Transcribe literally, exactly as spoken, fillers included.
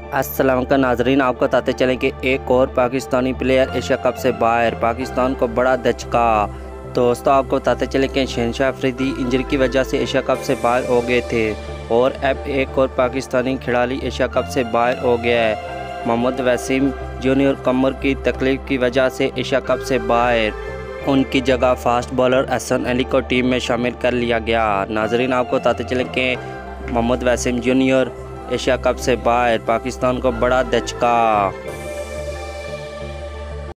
अस्सलाम का नाजरीन, आपको बताते चलें कि एक और पाकिस्तानी प्लेयर एशिया कप से बाहर, पाकिस्तान को बड़ा धचका। दोस्तों आपको बताते चलें कि शहनशाह अफरीदी इंजरी की वजह से एशिया कप से बाहर हो गए थे और अब एक और पाकिस्तानी खिलाड़ी एशिया कप से बाहर हो गया है। मोहम्मद वसीम जूनियर कमर की तकलीफ की वजह से एशिया कप से बाहर, उनकी जगह फास्ट बॉलर हसन अली को टीम में शामिल कर लिया गया। नाजरीन आपको बताते चलें कि Mohammad Wasim junior Asia Cup से बाहर, पाकिस्तान को बड़ा धचका।